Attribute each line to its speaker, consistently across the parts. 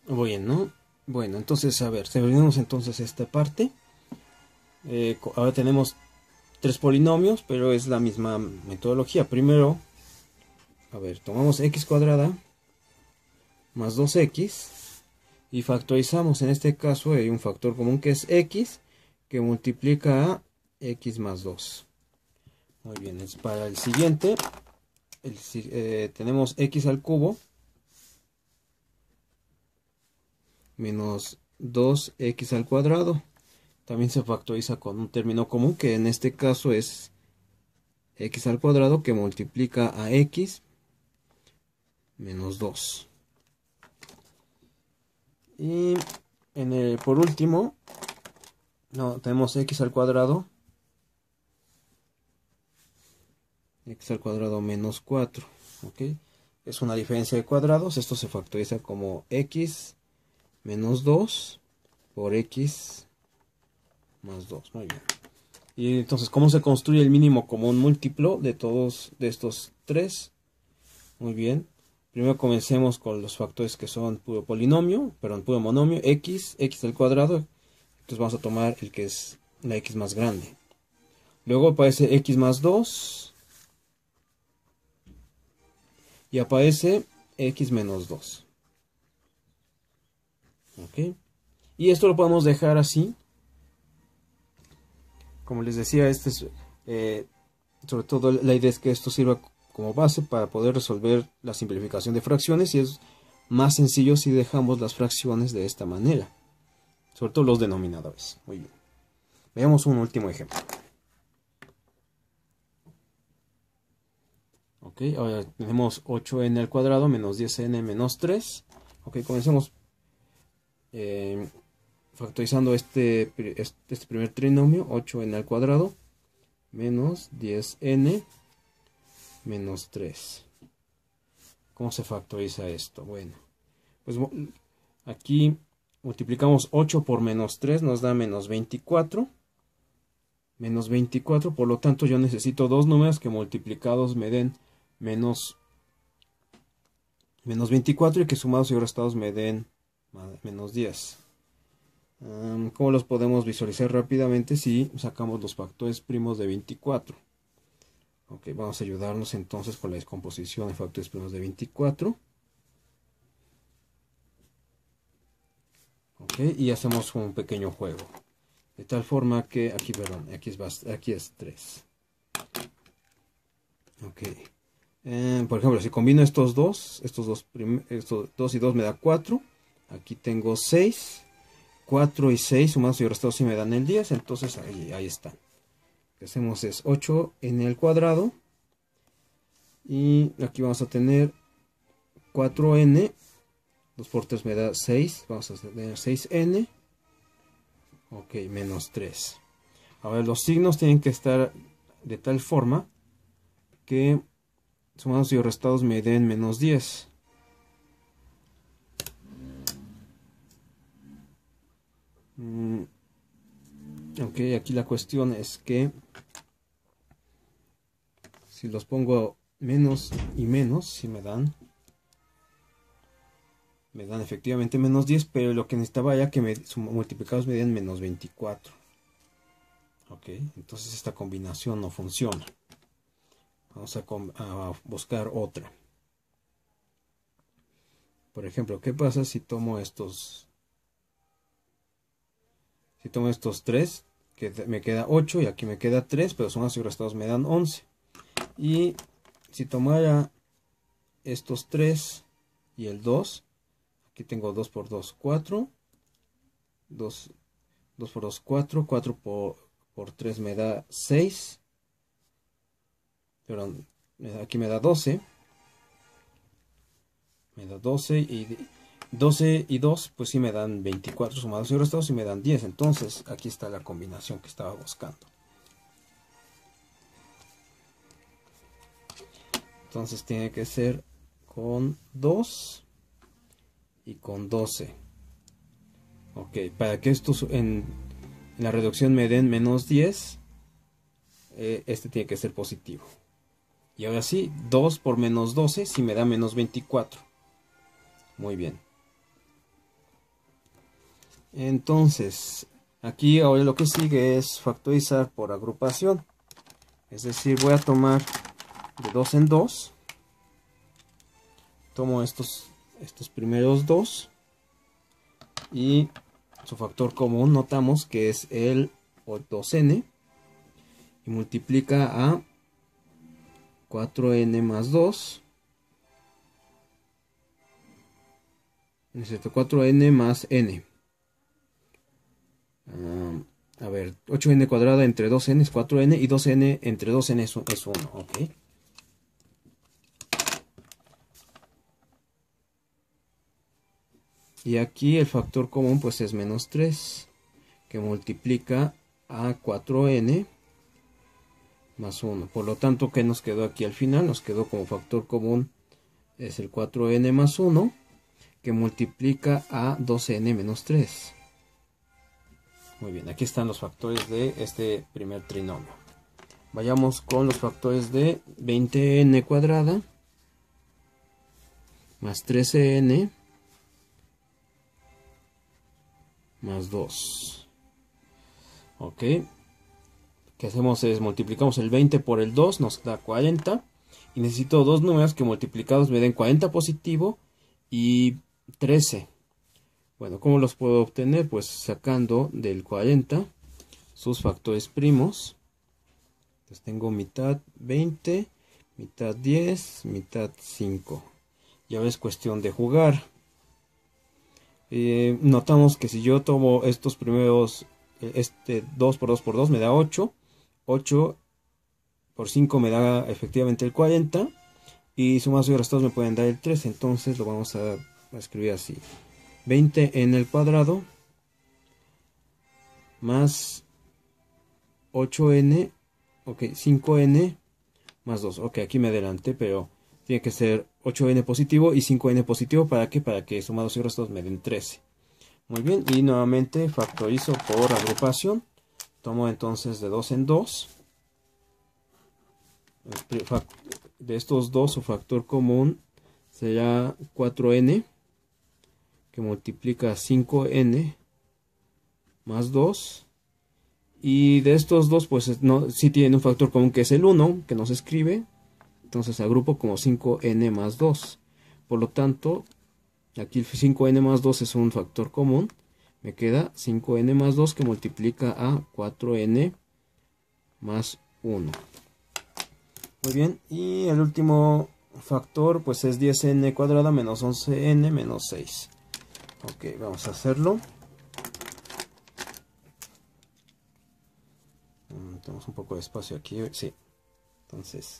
Speaker 1: Bueno, bueno, entonces a ver, terminamos entonces esta parte. Ahora tenemos tres polinomios, pero es la misma metodología. Primero, a ver, tomamos x cuadrada más 2x y factorizamos. En este caso hay un factor común que es x, que multiplica a x más 2. Muy bien, es para el siguiente. Tenemos x al cubo menos 2x al cuadrado. También se factoriza con un término común, que en este caso es x al cuadrado, que multiplica a x menos 2. Y por último, tenemos x al cuadrado menos 4. ¿Ok? Es una diferencia de cuadrados. Esto se factoriza como x menos 2 por x más 2. Muy bien. Y entonces, ¿cómo se construye el mínimo común múltiplo de todos de estos tres? Muy bien. Primero comencemos con los factores que son puro monomio, x al cuadrado. Entonces vamos a tomar el que es la x más grande. Luego aparece x más 2. Y aparece x menos 2. ¿Ok? Y esto lo podemos dejar así. Como les decía, sobre todo la idea es que esto sirva como base para poder resolver la simplificación de fracciones, y es más sencillo si dejamos las fracciones de esta manera, sobre todo los denominadores. Muy bien. Veamos un último ejemplo. Ok, ahora tenemos 8n al cuadrado menos 10n menos 3. Ok, comencemos factorizando este primer trinomio, 8n al cuadrado menos 10n menos 3. ¿Cómo se factoriza esto? Bueno, pues aquí multiplicamos 8 por menos 3, nos da menos 24. Menos 24, por lo tanto yo necesito dos números que multiplicados me den menos 24 y que sumados y restados me den menos 10. ¿Cómo los podemos visualizar rápidamente si sacamos los factores primos de 24? Ok, vamos a ayudarnos entonces con la descomposición de factores primos de 24. Ok, y hacemos un pequeño juego. De tal forma que aquí, perdón, aquí es 3. Ok. Por ejemplo, si combino estos dos y 2 me da 4. Aquí tengo 6. 4 y 6 sumados y restados sí me dan el 10. Entonces ahí están. Lo que hacemos es 8n al cuadrado. Y aquí vamos a tener 4n. 2 por 3 me da 6. Vamos a tener 6n. Ok, menos 3. Ahora los signos tienen que estar de tal forma que sumados y restados me den menos 10. Ok, aquí la cuestión es que si los pongo menos y menos, si me dan efectivamente menos 10, pero lo que necesitaba ya que multiplicados me den menos 24. Ok, entonces esta combinación no funciona. Vamos a buscar otra. Por ejemplo, ¿qué pasa si tomo estos? Si tomo estos 3, que me queda 8 y aquí me queda 3, pero sumados y restados me dan 11. Y si tomara estos 3 y el 2, aquí tengo 2 por 2, 4. 2 por 2, 4. 4 por 3 me da 6. Perdón, aquí me da 12. Me da 12 y 12 y 2, pues sí me dan 24 sumados y restados y me dan 10. Entonces, aquí está la combinación que estaba buscando. Entonces tiene que ser con 2 y con 12. Ok, para que estos en la reducción me den menos 10, este tiene que ser positivo. Y ahora sí, 2 por menos 12 sí me da menos 24. Muy bien. Entonces, aquí ahora lo que sigue es factorizar por agrupación. Es decir, voy a tomar de 2 en 2. Tomo estos primeros dos. Y su factor común notamos que es el 2n. Y multiplica a 4n más 2. Necesito 4n más n. A ver, 8n cuadrada entre 2n es 4n y 2n entre 2n es 1. Ok. Y aquí el factor común pues es menos 3, que multiplica a 4n más 1. Por lo tanto, ¿qué nos quedó aquí al final? Nos quedó como factor común es el 4n más 1, que multiplica a 12n menos 3. Muy bien, aquí están los factores de este primer trinomio. Vayamos con los factores de 20n cuadrada más 13n más 2. Ok. Que hacemos es multiplicamos el 20 por el 2, nos da 40. Y necesito dos números que multiplicados me den 40 positivo y 13. Bueno, ¿cómo los puedo obtener? Pues sacando del 40 sus factores primos. Entonces tengo mitad 20, mitad 10, mitad 5. Y ahora es cuestión de jugar. Notamos que si yo tomo estos primeros, 2 por 2 por 2 me da 8. 8 por 5 me da efectivamente el 40. Y sumados y restados me pueden dar el 3. Entonces lo vamos a escribir así. 20 en el cuadrado más 8n, ok, 5n más 2. Ok, aquí me adelanté, pero tiene que ser 8n positivo y 5n positivo. ¿Para qué? Para que sumados y restados me den 13. Muy bien, y nuevamente factorizo por agrupación. Tomo entonces de 2 en 2. De estos dos, su factor común será 4n, que multiplica 5n más 2. Y de estos dos, pues no, sí tienen un factor común que es el 1, que no se escribe. Entonces agrupo como 5n más 2. Por lo tanto, aquí el 5n más 2 es un factor común. Me queda 5n más 2 que multiplica a 4n más 1. Muy bien, y el último factor pues es 10n cuadrada menos 11n menos 6. Ok, vamos a hacerlo. Tenemos un poco de espacio aquí, sí. Entonces,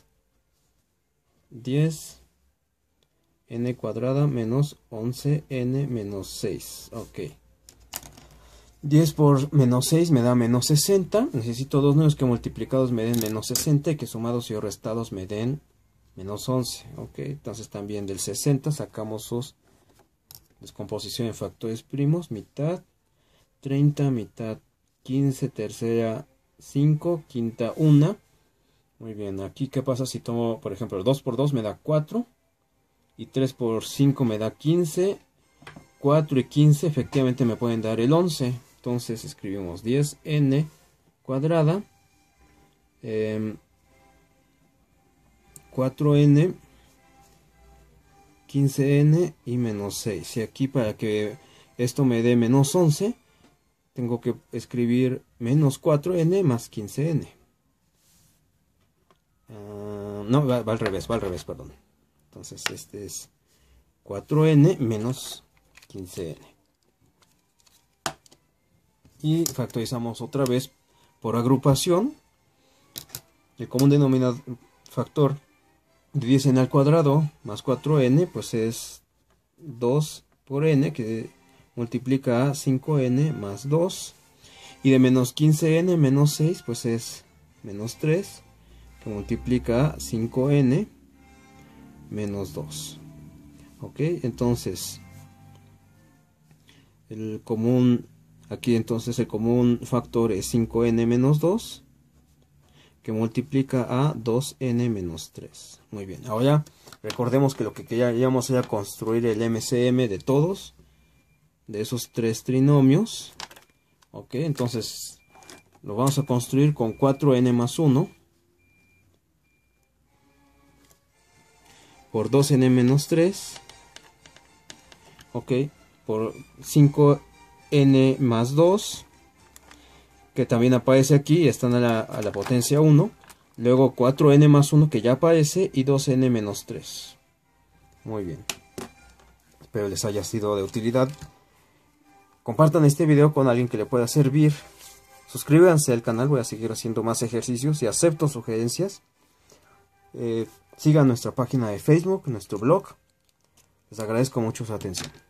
Speaker 1: 10n cuadrada menos 11n menos 6. Ok. 10 por menos 6 me da menos 60. Necesito dos números que multiplicados me den menos 60 y que sumados y restados me den menos 11. Ok, entonces también del 60 sacamos sus descomposición en factores primos. Mitad 30, mitad 15, tercera 5, quinta 1. Muy bien, aquí ¿qué pasa si tomo, por ejemplo, 2 por 2 me da 4 y 3 por 5 me da 15? 4 y 15 efectivamente me pueden dar el 11. Entonces escribimos 10n cuadrada, 4n, 15n y menos 6. Y aquí para que esto me dé menos 11, tengo que escribir menos 4n más 15n. No, va al revés, perdón. Entonces este es 4n menos 15n. Y factorizamos otra vez por agrupación. El común denominador factor de 10n al cuadrado más 4n pues es 2 por n, que multiplica a 5n más 2. Y de menos 15n menos 6 pues es menos 3, que multiplica a 5n menos 2. Ok, entonces el común, aquí entonces el común factor es 5n menos 2, que multiplica a 2n menos 3. Muy bien, ahora recordemos que lo que queríamos era construir el MCM de todos. de esos tres trinomios. Ok, entonces lo vamos a construir con 4n más 1 por 2n menos 3. Ok, por 5n más 2, que también aparece aquí y están a la potencia 1. Luego 4n más 1 que ya aparece y 2n menos 3. Muy bien. Espero les haya sido de utilidad. Compartan este video con alguien que le pueda servir. Suscríbanse al canal, voy a seguir haciendo más ejercicios y acepto sugerencias. Sigan nuestra página de Facebook, nuestro blog. Les agradezco mucho su atención.